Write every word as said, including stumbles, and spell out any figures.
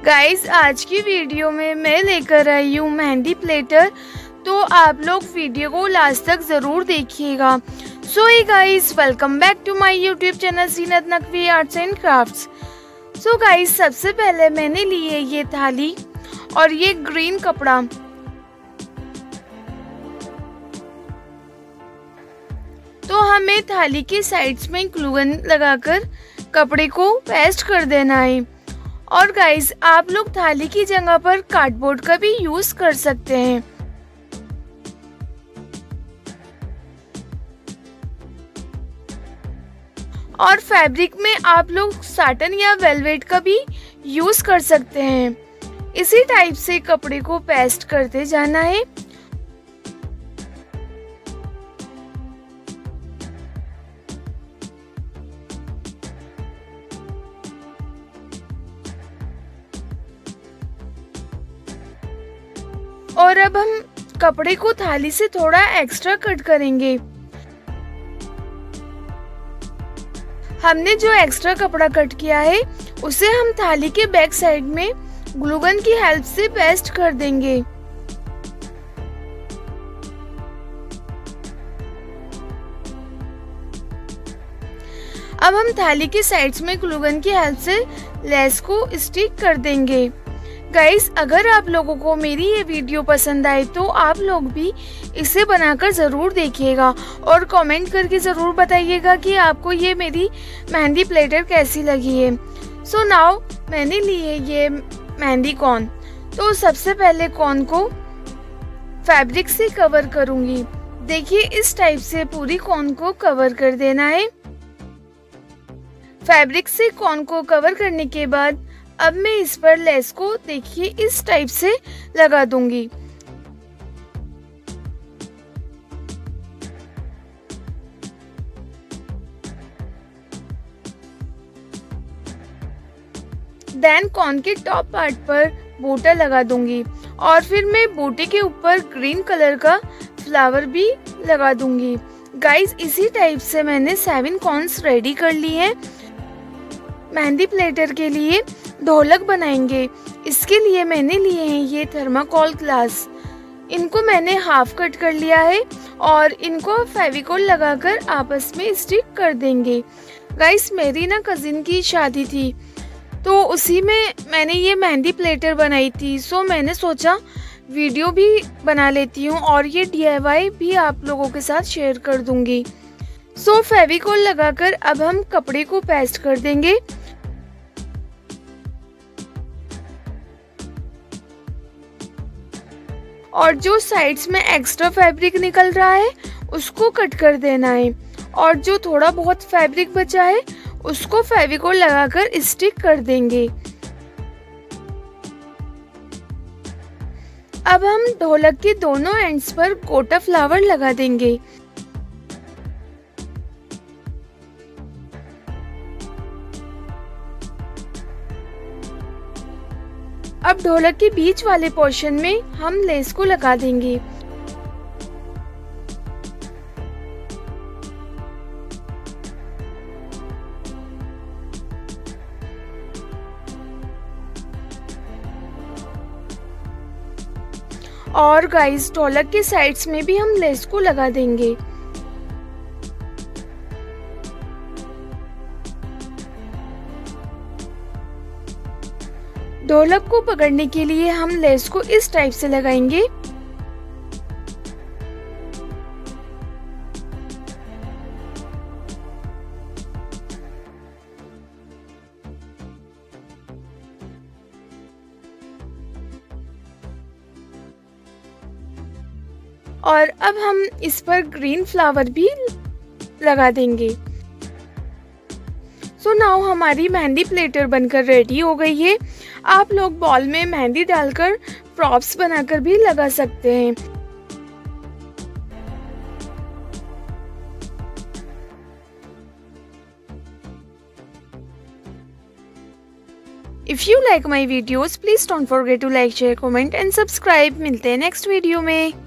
Guys आज की video में मैं लेकर आई हूँ मेहंदी प्लेटर। तो आप लोग वीडियो को लास्ट तक ज़रूर देखिएगा। So hey guys, welcome back to my YouTube channel Zeenat Naqvi arts and crafts. So guys, सबसे पहले मैंने ली है ये थाली और ये ग्रीन कपड़ा। तो हमें थाली के साइड्स में ग्लू गन लगाकर कपड़े को पेस्ट कर देना है। और गाइस, आप लोग थाली की जगह पर कार्डबोर्ड का भी यूज कर सकते हैं। और फैब्रिक में आप लोग साटन या वेलवेट का भी यूज कर सकते हैं। इसी टाइप से कपड़े को पेस्ट करते जाना है। और अब हम कपड़े को थाली से थोड़ा एक्स्ट्रा कट करेंगे। हमने जो एक्स्ट्रा कपड़ा कट किया है उसे हम थाली के बैक साइड में ग्लू गन की हेल्प से पेस्ट कर देंगे। अब हम थाली के साइड्स में ग्लू गन की हेल्प से लेस को स्टिक कर देंगे। गाइस, अगर आप लोगों को मेरी ये वीडियो पसंद आए तो आप लोग भी इसे बनाकर ज़रूर देखिएगा और कमेंट करके ज़रूर बताइएगा कि आपको ये मेरी मेहंदी प्लेटर कैसी लगी है। सो नाउ मैंने ली है ये मेहंदी कॉन। तो सबसे पहले कॉन को फैब्रिक से कवर करूँगी। देखिए, इस टाइप से पूरी कॉन को कवर कर देना है। फैब्रिक से कॉन को कवर करने के बाद अब मैं इस पर लेस को देखिए इस टाइप से लगा दूंगी। देन कॉन के टॉप पार्ट पर बूटा लगा दूंगी और फिर मैं बूटे के ऊपर ग्रीन कलर का फ्लावर भी लगा दूंगी। गाइस, इसी टाइप से मैंने सेवन कॉन्स रेडी कर ली हैं। मेहंदी प्लेटर के लिए ढोलक बनाएंगे। इसके लिए मैंने लिए हैं ये थर्माकोल ग्लास। इनको मैंने हाफ कट कर लिया है और इनको फेविकोल लगाकर आपस में स्टिक कर देंगे। गाइस, मेरी ना कजिन की शादी थी तो उसी में मैंने ये मेहंदी प्लेटर बनाई थी। सो मैंने सोचा वीडियो भी बना लेती हूँ और ये डी आई वाई भी आप लोगों के साथ शेयर कर दूंगी। सो फेविकोल लगाकर अब हम कपड़े को पेस्ट कर देंगे। और जो साइड्स में एक्स्ट्रा फैब्रिक निकल रहा है उसको कट कर देना है और जो थोड़ा बहुत फैब्रिक बचा है उसको फेविकोल लगाकर स्टिक कर देंगे। अब हम ढोलक के दोनों एंड्स पर गोटा फ्लावर लगा देंगे। अब ढोलक के बीच वाले पोर्शन में हम लेस को लगा देंगे। और गाइस, ढोलक के साइड्स में भी हम लेस को लगा देंगे। ढोलक को पकड़ने के लिए हम लेस को इस टाइप से लगाएंगे। और अब हम इस पर ग्रीन फ्लावर भी लगा देंगे। सो नाउ हमारी मेहंदी प्लेटर बनकर रेडी हो गई है। आप लोग बॉल में मेहंदी डालकर प्रॉप्स बनाकर भी लगा सकते हैं। If you like my videos, please don't forget to like, share, comment and subscribe। मिलते हैं नेक्स्ट वीडियो में।